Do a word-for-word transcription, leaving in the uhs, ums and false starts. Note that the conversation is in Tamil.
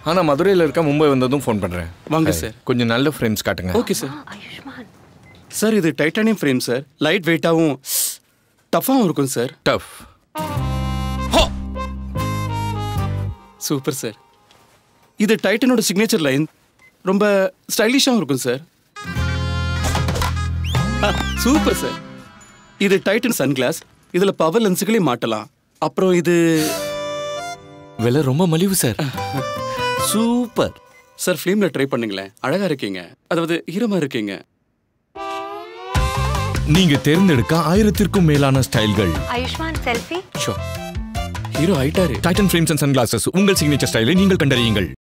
ஆனா மதுரையில் இருக்க மும்பை வந்ததும் ஃபோன் பண்றேன். வாங்க சார். கொஞ்சம் நல்ல ஃப்ரேம்ஸ் காட்டுங்க. Okay sir. சார் இது டைட்டானியம் ஃப்ரேம் சார். லைட் வெயிட்டாகவும் டஃபாகவும் இருக்கும் சார். டஃப். Super sir. இது டைட்டனோட சிக்னேச்சர் லைன். ரொம்ப ஸ்டைலிஷாகவும் இருக்கும் சார். Super sir. இது டைட்டன் சன் கிளாஸ். இதுல பவர் லென்ஸுகளையும் மாட்டலாம். அப்புறம் இது விலை ரொம்ப மலிவு சார். Super sir. ஃபிலிம்ல ட்ரை பண்ணுங்களேன். அழகா இருக்கீங்க, அதாவது ஹீரோமா இருக்கீங்க. நீங்க தேர்ந்தெடுக்க ஆயிரத்திற்கும் மேலான ஸ்டைல்கள். ஆயுஷ்மான் செல்ஃபி. ஷோ ஹீரோ ஆயிட்டாரு. Titan frames and sunglasses உங்கள் சிக்னேச்சர் ஸ்டைலை நீங்கள் கண்டறியுங்கள்.